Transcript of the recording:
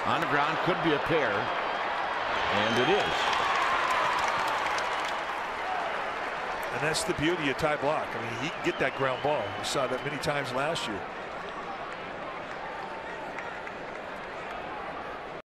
On the ground, could be a pair, and it is. And that's the beauty of Ty Blach. I mean, he can get that ground ball. We saw that many times last year.